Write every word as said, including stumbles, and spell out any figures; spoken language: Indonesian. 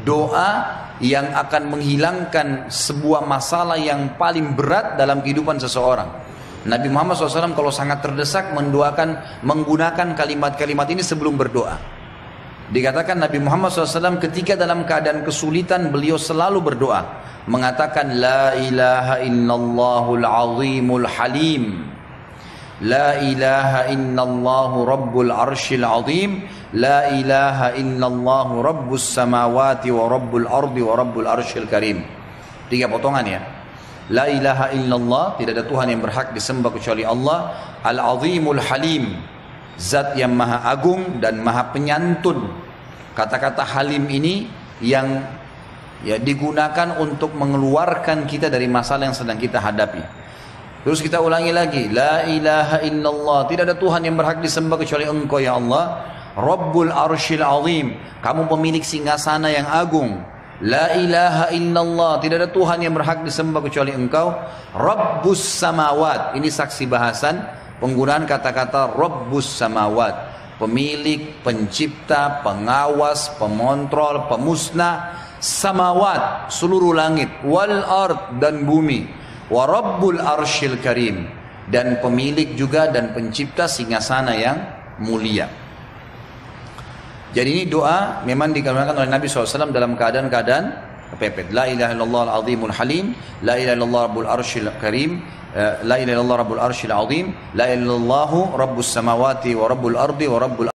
doa yang akan menghilangkan sebuah masalah yang paling berat dalam kehidupan seseorang. Nabi Muhammad shallallahu alaihi wasallam kalau sangat terdesak mendoakan, menggunakan kalimat-kalimat ini sebelum berdoa. Dikatakan Nabi Muhammad shallallahu alaihi wasallam ketika dalam keadaan kesulitan beliau selalu berdoa, mengatakan la ilaha illallahul azimul halim, la ilaha illallahu rabbul arshil azim, la ilaha illallahu rabbus samawati wa rabbul ardi wa rabbul arshil karim. Tiga potongan ya. La ilaha illallah, tidak ada Tuhan yang berhak disembah kecuali Allah. Al-azimul halim, zat yang maha agung dan maha penyantun. Kata-kata halim ini yang ya digunakan untuk mengeluarkan kita dari masalah yang sedang kita hadapi. Terus kita ulangi lagi, la ilaha illallah, tidak ada Tuhan yang berhak disembah kecuali Engkau ya Allah. Rabbul arshil azim, kamu pemilik singgasana yang agung. La ilaha illallah, tidak ada Tuhan yang berhak disembah kecuali Engkau. Rabbus samawat, ini saksi bahasan penggunaan kata-kata Rabbus samawat, pemilik, pencipta, pengawas, pemontrol, pemusnah samawat, seluruh langit, wal ard, dan bumi, wa rabbul arshil karim, dan pemilik juga dan pencipta singgasana yang mulia. Jadi ini doa memang digunakan oleh Nabi shallallahu alaihi wasallam dalam keadaan-keadaan kepepet. La ilaha illallah al-azimul halim, la ilaha illallah rabbul arshil karim, la ilaha illallah rabbul arshil azim, la ilaha illallah rabbus samawati wa rabbul ardi wa rabbul